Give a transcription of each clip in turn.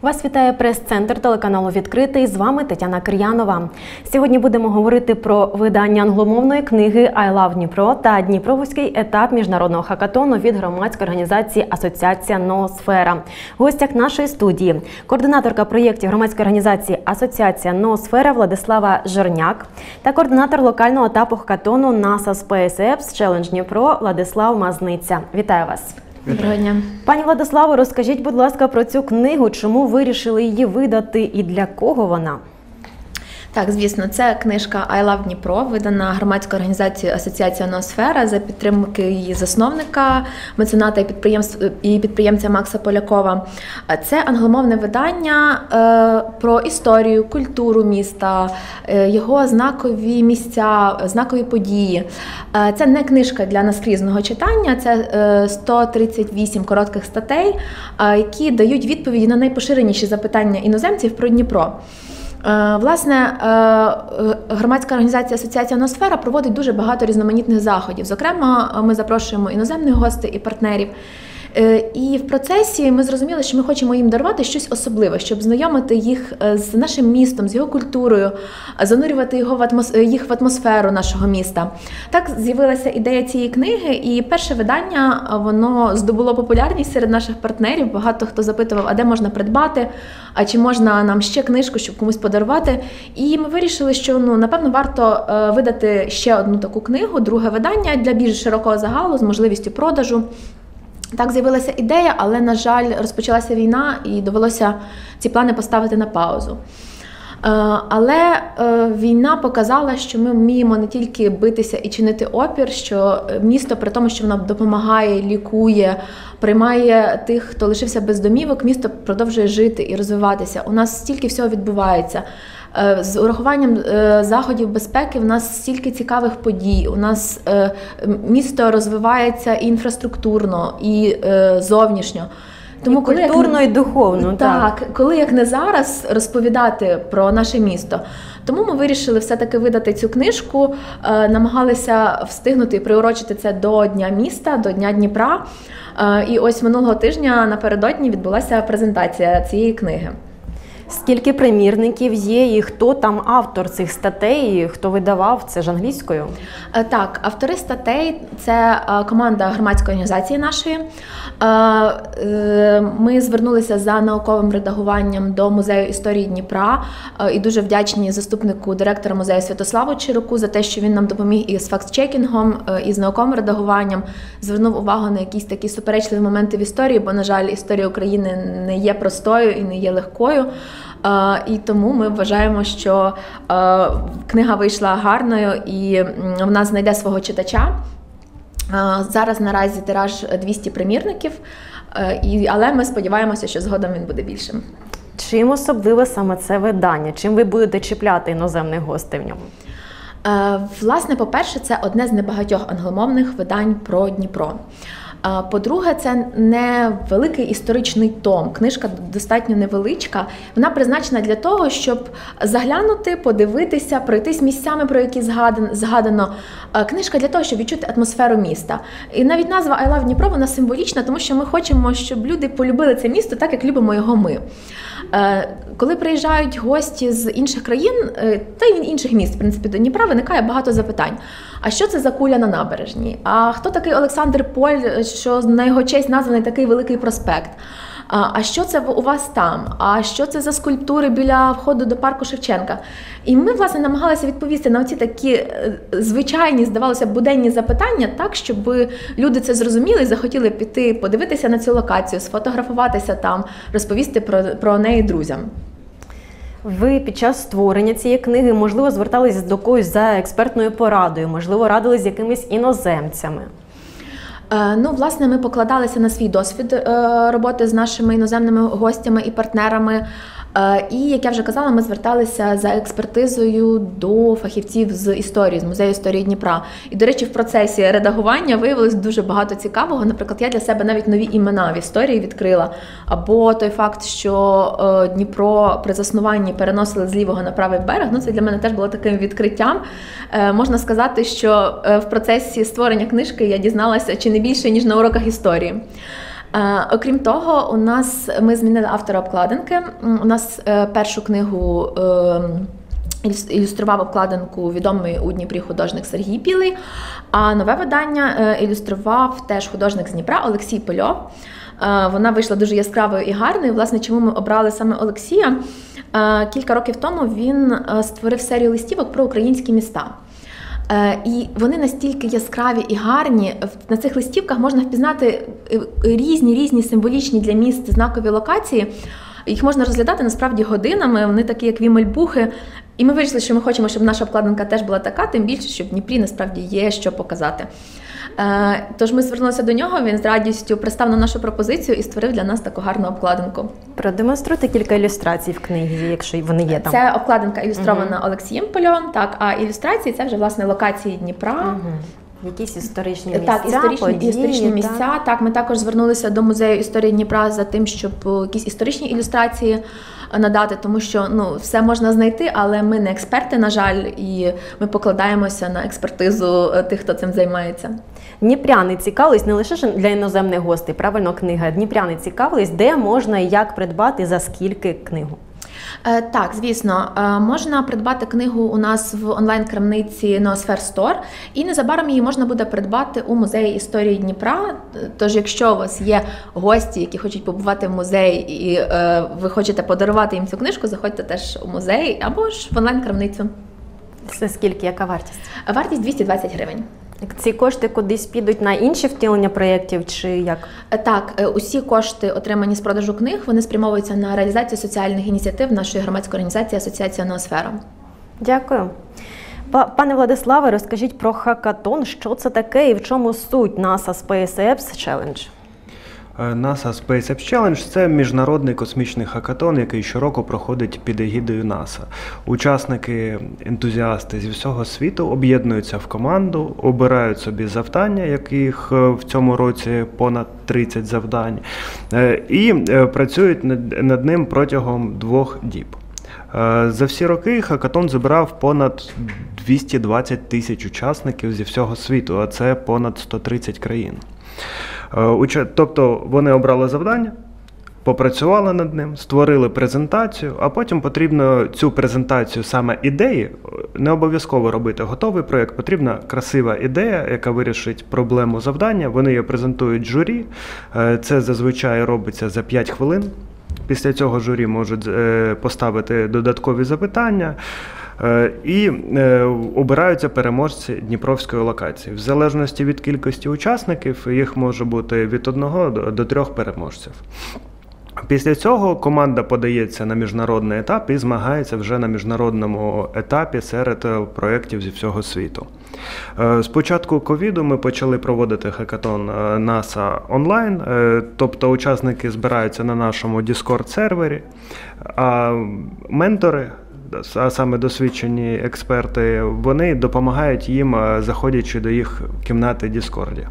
Вас вітає прес-центр телеканалу «Відкритий». З вами Тетяна Кир'янова. Сьогодні будемо говорити про видання англомовної книги «I love Дніпро» та Дніпровський етап міжнародного хакатону від громадської організації «Асоціація Ноосфера». В гостях нашої студії координаторка проєктів громадської організації «Асоціація Ноосфера» Владислава Жерняк та координатор локального етапу хакатону NASA Space Apps Challenge Дніпро Владислав Мазниця. Вітаю вас! Доброго дня. Пані Владиславо, розкажіть, будь ласка, про цю книгу, чому вирішили її видати і для кого вона? Так, звісно, це книжка «I love Дніпро», видана громадською організацією «Асоціація Ноосфера» за підтримки її засновника, мецената і підприємця Макса Полякова. Це англомовне видання про історію, культуру міста, його знакові місця, знакові події. Це не книжка для наскрізного читання, це 138 коротких статей, які дають відповіді на найпоширеніші запитання іноземців про Дніпро. Власне, громадська організація «Асоціація Ноосфера» проводить дуже багато різноманітних заходів. Зокрема, ми запрошуємо іноземних гостей і партнерів. І в процесі ми зрозуміли, що ми хочемо їм дарувати щось особливе, щоб знайомити їх з нашим містом, з його культурою, занурювати їх в атмосферу нашого міста. Так з'явилася ідея цієї книги, і перше видання, воно здобуло популярність серед наших партнерів. Багато хто запитував, а де можна придбати, а чи можна нам ще книжку, щоб комусь подарувати. І ми вирішили, що, напевно, варто видати ще одну таку книгу, друге видання для більш широкого загалу з можливістю продажу. Так з'явилася ідея, але, на жаль, розпочалася війна і довелося ці плани поставити на паузу. Але війна показала, що ми вміємо не тільки битися і чинити опір, що місто, при тому, що воно допомагає, лікує, приймає тих, хто лишився без домівок, місто продовжує жити і розвиватися. У нас стільки всього відбувається. З урахуванням заходів безпеки в нас стільки цікавих подій, у нас місто розвивається і інфраструктурно, і зовнішнььо. Тому культурно і духовно. Так, коли як не зараз розповідати про наше місто. Тому ми вирішили все-таки видати цю книжку, намагалися встигнути і приурочити це до Дня міста, до Дня Дніпра. І ось минулого тижня напередодні відбулася презентація цієї книги. Скільки примірників є і хто там автор цих статей, і хто видавав, це ж англійською? Так, автори статей – це команда громадської організації нашої. Ми звернулися за науковим редагуванням до Музею історії Дніпра і дуже вдячні заступнику директора музею Святославу Чироку за те, що він нам допоміг і з фактчекінгом, і з науковим редагуванням, звернув увагу на якісь такі суперечливі моменти в історії, бо, на жаль, історія України не є простою і не є легкою. І тому ми вважаємо, що книга вийшла гарною і вона знайде свого читача. Зараз наразі тираж 200 примірників, але ми сподіваємося, що згодом він буде більшим. Чим особливе саме це видання? Чим ви будете чіпляти іноземних гостей в ньому? Власне, по-перше, це одне з небагатьох англомовних видань про Дніпро. По-друге, це не великий історичний том. Книжка достатньо невеличка. Вона призначена для того, щоб заглянути, подивитися, пройтись місцями, про які згадано. Книжка для того, щоб відчути атмосферу міста. І навіть назва «I love Дніпро» вона символічна, тому що ми хочемо, щоб люди полюбили це місто так, як любимо його ми. Коли приїжджають гості з інших країн, та й інших міст, в принципі, до Дніпра, виникає багато запитань. А що це за куля на набережній? А хто такий Олександр Поль, що на його честь названий такий великий проспект? А що це у вас там? А що це за скульптури біля входу до парку Шевченка? І ми, власне, намагалися відповісти на оці такі звичайні, здавалося, буденні запитання так, щоб люди це зрозуміли і захотіли піти подивитися на цю локацію, сфотографуватися там, розповісти про неї друзям. Ви під час створення цієї книги, можливо, звертались до когось за експертною порадою, можливо, радились з якимись іноземцями? Власне, ми покладалися на свій досвід роботи з нашими іноземними гостями і партнерами. І, як я вже казала, ми зверталися за експертизою до фахівців з історії, з Музею історії Дніпра. І, до речі, в процесі редагування виявилось дуже багато цікавого. Наприклад, я для себе навіть нові імена в історії відкрила. Або той факт, що Дніпро при заснуванні переносили з лівого на правий берег, це для мене теж було таким відкриттям. Можна сказати, що в процесі створення книжки я дізналася чи не більше, ніж на уроках історії. Окрім того, ми змінили автора обкладинки. У нас першу книгу ілюстрував обкладинку відомий у Дніпрі художник Сергій Білий, а нове видання ілюстрував теж художник з Дніпра Олексій Польов. Вона вийшла дуже яскравою і гарною. Власне, чому ми обрали саме Олексія? Кілька років тому він створив серію листівок про українські міста. І вони настільки яскраві і гарні. На цих листівках можна впізнати різні символічні для міст знакові локації. Їх можна розглядати насправді годинами, вони такі, як вімельбухи. І ми вирішили, що ми хочемо, щоб наша обкладинка теж була така, тим більше, що в Дніпрі насправді є що показати. Тож ми звернулися до нього, він з радістю пристав на нашу пропозицію і створив для нас таку гарну обкладинку. Продемонструйте кілька ілюстрацій в книзі, якщо вони є там. Це обкладинка ілюстрована Олексієм Польовим, так, а ілюстрації – це вже, власне, локації Дніпра. Якісь історичні місця, так, історичні місця. Так, ми також звернулися до Музею історії Дніпра за тим, щоб якісь історичні ілюстрації надати, тому що все можна знайти, але ми не експерти, на жаль, і ми покладаємося на експертизу тих, хто цим займається. Дніпряни цікавились не лише для іноземних гостей, правильно, книга. Дніпряни цікавились, де можна і як придбати, за скільки книгу? Так, звісно, можна придбати книгу у нас в онлайн-крамниці Ноосфер Store, і незабаром її можна буде придбати у Музеї історії Дніпра. Тож, якщо у вас є гості, які хочуть побувати в музеї, і ви хочете подарувати їм цю книжку, заходьте теж у музей або ж в онлайн-крамницю. Це скільки, яка вартість? Вартість 220 гривень. Ці кошти кудись підуть на інші втілення проєктів чи як? Так, усі кошти, отримані з продажу книг, вони спрямовуються на реалізацію соціальних ініціатив нашої громадської організації «Асоціація Ноосфера». Дякую. Пане Владиславе, розкажіть про хакатон, що це таке і в чому суть NASA Space Apps Challenge? NASA Space Apps Challenge – це міжнародний космічний хакатон, який щороку проходить під егідою НАСА. Учасники, ентузіасти зі всього світу об'єднуються в команду, обирають собі завдання, яких в цьому році понад 30 завдань, і працюють над ним протягом 2 діб. За всі роки хакатон зібрав понад 220 тисяч учасників зі всього світу, а це понад 130 країн. Тобто вони обрали завдання, попрацювали над ним, створили презентацію, а потім потрібно цю презентацію саме ідеї, не обов'язково робити готовий проєкт, потрібна красива ідея, яка вирішить проблему завдання, вони її презентують журі, це зазвичай робиться за 5 хвилин. Після цього журі можуть поставити додаткові запитання і обираються переможці Дніпровської локації. В залежності від кількості учасників їх може бути від 1 до 3 переможців. Після цього команда подається на міжнародний етап і змагається вже на міжнародному етапі серед проєктів зі всього світу. З початку ковіду ми почали проводити хакатон NASA онлайн, тобто учасники збираються на нашому Discord-сервері, а ментори, а саме досвідчені експерти, вони допомагають їм, заходячи до їх кімнати Discord.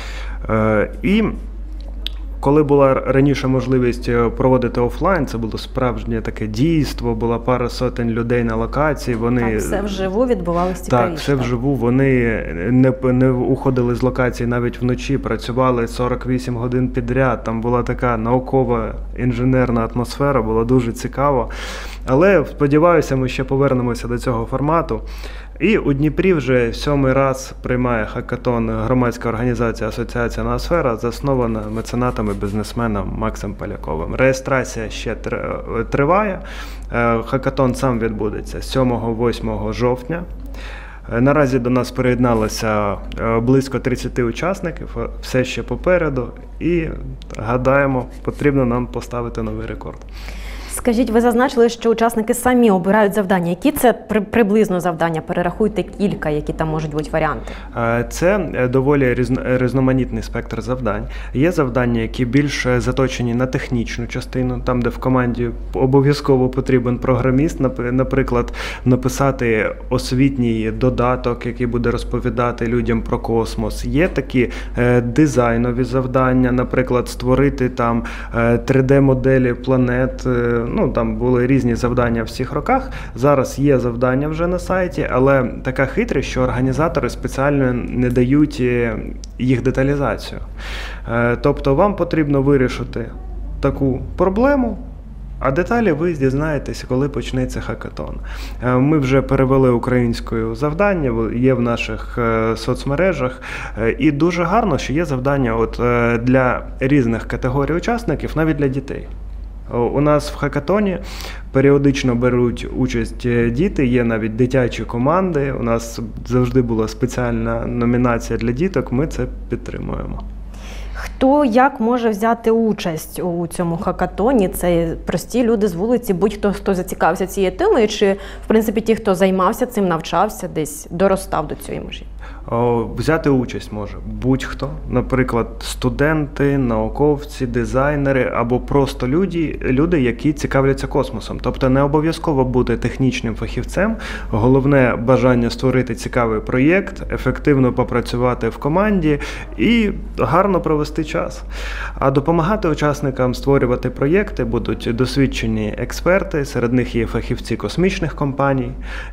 І коли була раніше можливість проводити офлайн, це було справжнє таке дійство, була пара сотень людей на локації. Вони так, все вживу відбувалося цікавіше. Так, все вживу. Вони не уходили з локації навіть вночі, працювали 48 годин підряд. Там була така наукова інженерна атмосфера, було дуже цікаво. Але сподіваюся, ми ще повернемося до цього формату. І у Дніпрі вже 7-й раз приймає хакатон громадська організація «Асоціація Ноосфера», заснована меценатом і бізнесменом Максом Поляковим. Реєстрація ще триває. Хакатон сам відбудеться 7-8 жовтня. Наразі до нас приєдналося близько 30 учасників, все ще попереду. І, гадаємо, потрібно нам поставити новий рекорд. Скажіть, ви зазначили, що учасники самі обирають завдання. Які це приблизно завдання? Перерахуйте кілька, які там можуть бути варіанти. Це доволі різноманітний спектр завдань. Є завдання, які більш заточені на технічну частину, там, де в команді обов'язково потрібен програміст, наприклад, написати освітній додаток, який буде розповідати людям про космос. Є такі дизайнові завдання, наприклад, створити там 3D-моделі планет, ну, там були різні завдання в всіх роках. Зараз є завдання вже на сайті, але така хитрість, що організатори спеціально не дають їх деталізацію. Тобто вам потрібно вирішити таку проблему, а деталі ви дізнаєтеся, коли почнеться хакатон. Ми вже перевели українською завдання, є в наших соцмережах. І дуже гарно, що є завдання для різних категорій учасників, навіть для дітей. У нас в хакатоні періодично беруть участь діти, є навіть дитячі команди. У нас завжди була спеціальна номінація для діток, ми це підтримуємо. Хто як може взяти участь у цьому хакатоні? Це прості люди з вулиці, будь-хто, хто зацікавився цією темою, чи, в принципі, ті, хто займався цим, навчався, десь доростав до цієї межі? Взяти участь може будь-хто, наприклад, студенти, науковці, дизайнери або просто люди, які цікавляться космосом. Тобто не обов'язково бути технічним фахівцем, головне бажання створити цікавий проєкт, ефективно попрацювати в команді і гарно провести час. А допомагати учасникам створювати проєкти будуть досвідчені експерти, серед них є фахівці космічних компаній.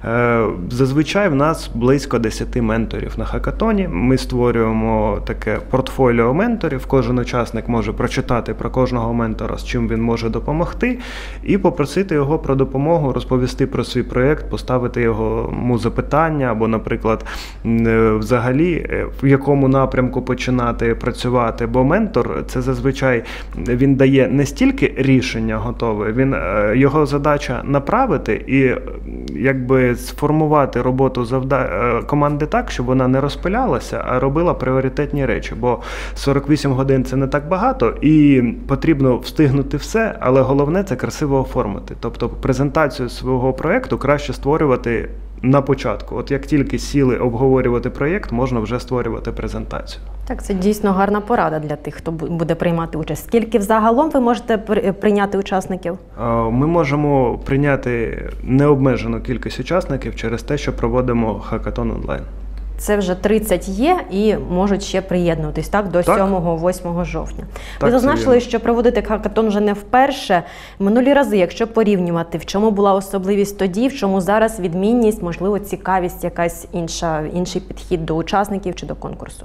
Зазвичай в нас близько 10 менторів на хакатоні. Ми створюємо таке портфоліо менторів. Кожен учасник може прочитати про кожного ментора, з чим він може допомогти, і попросити його про допомогу, розповісти про свій проєкт, поставити йому запитання, або, наприклад, взагалі, в якому напрямку починати працювати. Бо ментор, це зазвичай, він дає не стільки рішення готове, його задача направити і якби сформувати роботу команди так, щоб вона не розпилялася, а робила пріоритетні речі. Бо 48 годин – це не так багато, і потрібно встигнути все, але головне – це красиво оформити. Тобто презентацію свого проєкту краще створювати на початку. От як тільки сіли обговорювати проєкт, можна вже створювати презентацію. Так, це дійсно гарна порада для тих, хто буде приймати участь. Скільки взагалом ви можете прийняти учасників? Ми можемо прийняти необмежену кількість учасників через те, що проводимо хакатон онлайн. Це вже 30 є і можуть ще приєднуватись, так, до 7-8 жовтня. Так, ви зазначили, що проводити хакатон вже не вперше. Минулі рази, якщо порівнювати, в чому була особливість тоді, в чому зараз відмінність, можливо, цікавість, якась інший підхід до учасників чи до конкурсу?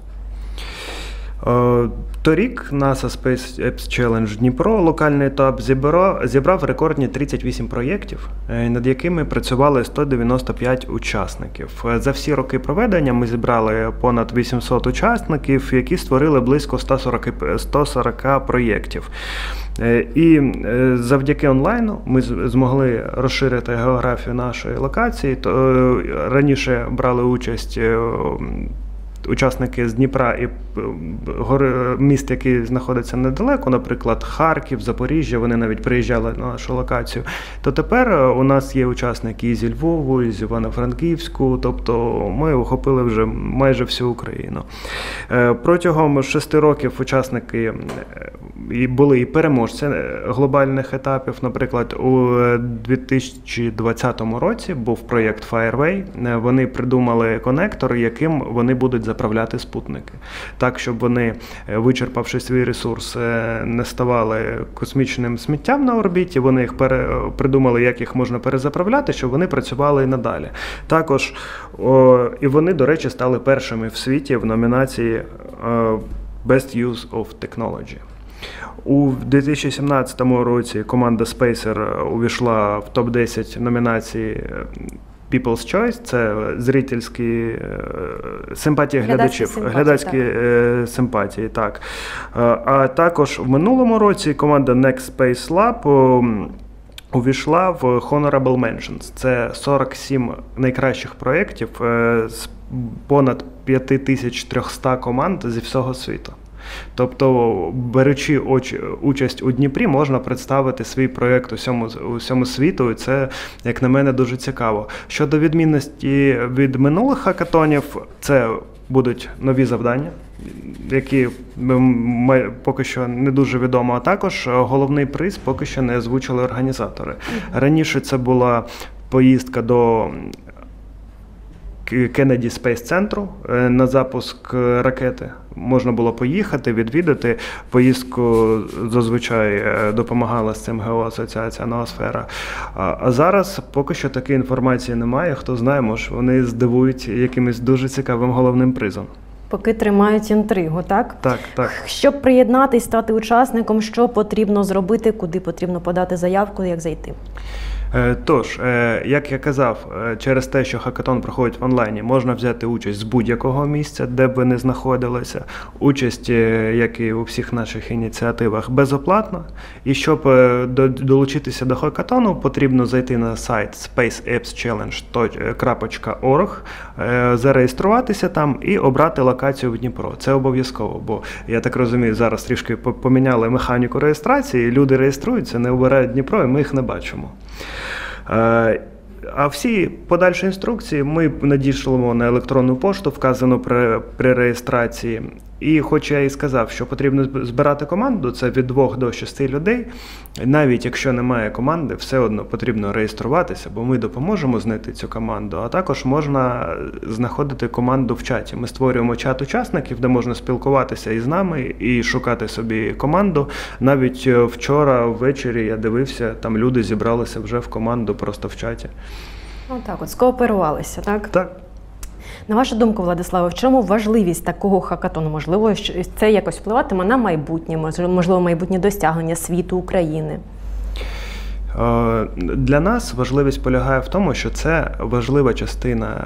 Торік NASA Space Apps Challenge Дніпро, локальний етап, зібрав рекордні 38 проєктів, над якими працювали 195 учасників. За всі роки проведення ми зібрали понад 800 учасників, які створили близько 140 проєктів. І завдяки онлайну ми змогли розширити географію нашої локації. Раніше брали участь учасники з Дніпра і міст, які знаходяться недалеко, наприклад, Харків, Запоріжжя, вони навіть приїжджали на нашу локацію, то тепер у нас є учасники і зі Львову, і з Івано-Франківську, тобто ми охопили вже майже всю Україну. Протягом 6 років учасники були і переможці глобальних етапів. Наприклад, у 2020 році був проєкт Fireway. Вони придумали конектор, яким вони будуть заправляти спутники. Так, щоб вони, вичерпавши свій ресурс, не ставали космічним сміттям на орбіті, вони їх придумали, як їх можна перезаправляти, щоб вони працювали і надалі. Також, і вони, до речі, стали першими в світі в номінації Best Use of Technology. У 2017 році команда Spacer увійшла в топ-10 номінацій People's Choice, це зрительські симпатії глядачів, глядацькі симпатії, так. А також в минулому році команда Next Space Lab увійшла в Honorable Mentions. Це 47 найкращих проєктів з понад 5300 команд зі всього світу. Тобто, беручи участь у Дніпрі, можна представити свій проєкт усьому світу, і це, як на мене, дуже цікаво. Щодо відмінності від минулих хакатонів, це будуть нові завдання, які поки що не дуже відомо, а також головний приз поки що не озвучили організатори. Раніше це була поїздка до Кеннеді Спейс Центру на запуск ракети. Можна було поїхати, відвідати. Поїздку зазвичай допомагала з цим Геоасоціація «Ноосфера». А зараз поки що такої інформації немає. Хто знає, може вони здивують якимось дуже цікавим головним призом. Поки тримають інтригу, так? Так, так. Щоб приєднатись, стати учасником, що потрібно зробити, куди потрібно подати заявку, як зайти? Тож, як я казав, через те, що хакатон проходить в онлайні, можна взяти участь з будь-якого місця, де б ви не знаходилися. Участь, як і у всіх наших ініціативах, безоплатна. І щоб долучитися до хакатону, потрібно зайти на сайт spaceappschallenge.org, зареєструватися там і обрати локацію в Дніпро. Це обов'язково, бо, я так розумію, зараз трішки поміняли механіку реєстрації, люди реєструються, не обирають Дніпро, і ми їх не бачимо. А всі подальші інструкції ми надішлемо на електронну пошту, вказану при реєстрації. І хоч я і сказав, що потрібно збирати команду, це від 2 до 6 людей, навіть якщо немає команди, все одно потрібно реєструватися, бо ми допоможемо знайти цю команду, а також можна знаходити команду в чаті. Ми створюємо чат учасників, де можна спілкуватися із нами і шукати собі команду. Навіть вчора ввечері я дивився, там люди зібралися вже в команду просто в чаті. Отак от, скооперувалися, так? Так. На вашу думку, Владиславе, в чому важливість такого хакатону? Можливо, це якось впливатиме на майбутнє, можливо, майбутнє досягнення світу, України? Для нас важливість полягає в тому, що це важлива частина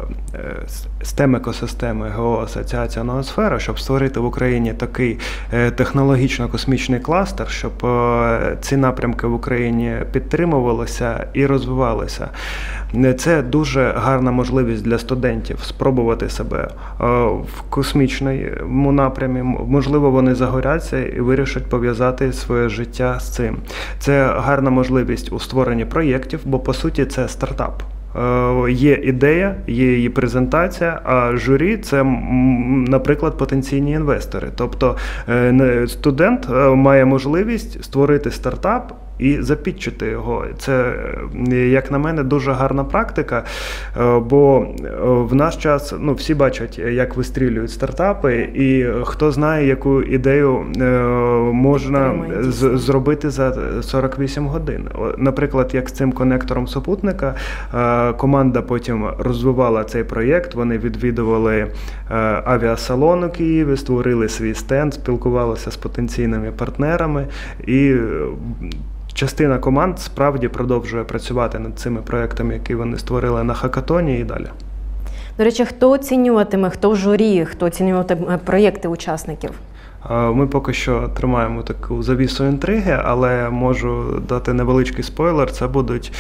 STEM екосистеми Геоасоціація «Ноосфера», щоб створити в Україні такий технологічно-космічний кластер, щоб ці напрямки в Україні підтримувалися і розвивалися. Це дуже гарна можливість для студентів спробувати себе в космічному напрямі. Можливо, вони загоряться і вирішать пов'язати своє життя з цим. Це гарна можливість у створенні проєктів, бо, по суті, це стартап. Є ідея, є її презентація, а журі – це, наприклад, потенційні інвестори. Тобто студент має можливість створити стартап і запітчити його. Це, як на мене, дуже гарна практика, бо в наш час всі бачать, як вистрілюють стартапи, і хто знає, яку ідею можна зробити за 48 годин. Наприклад, як з цим конектором супутника, команда потім розвивала цей проєкт, вони відвідували авіасалон у Києві, створили свій стенд, спілкувалися з потенційними партнерами, і частина команд справді продовжує працювати над цими проєктами, які вони створили на хакатоні і далі. До речі, хто оцінюватиме, хто в журі, хто оцінюватиме проєкти учасників? Ми поки що тримаємо таку завісу інтриги, але можу дати невеличкий спойлер. Це будуть,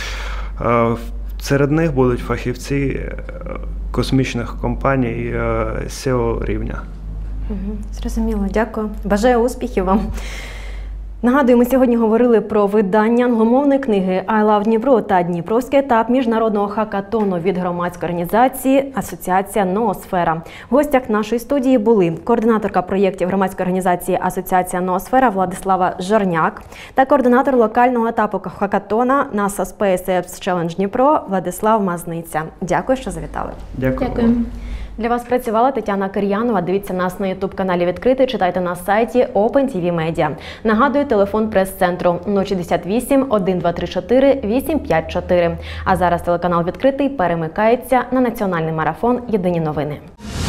серед них будуть фахівці космічних компаній SEO рівня. Зрозуміло, дякую. Бажаю успіхів вам. Нагадую, ми сьогодні говорили про видання англомовної книги «I love Дніпро» та Дніпровський етап міжнародного хакатону від громадської організації «Асоціація Ноосфера». В гостях нашої студії були координаторка проєктів громадської організації «Асоціація Ноосфера» Владислава Жорняк та координатор локального етапу хакатона NASA Space Apps Challenge Дніпро Владислав Мазниця. Дякую, що завітали. Дякую. Для вас працювала Тетяна Кир'янова. Дивіться нас на YouTube-каналі «Відкритий», читайте на сайті OpenTV Media. Нагадую, телефон прес-центру 068 1234 854. А зараз телеканал «Відкритий» перемикається на національний марафон «Єдині новини».